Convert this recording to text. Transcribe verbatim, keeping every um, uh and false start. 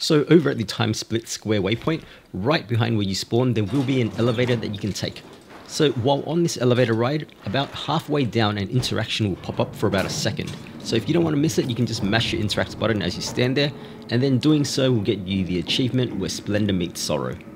So over at the time split square waypoint, right behind where you spawn, there will be an elevator that you can take. So while on this elevator ride, about halfway down an interaction will pop up for about a second. So if you don't want to miss it, you can just mash your interact button as you stand there, and then doing so will get you the achievement where Splendor meets Sorrow.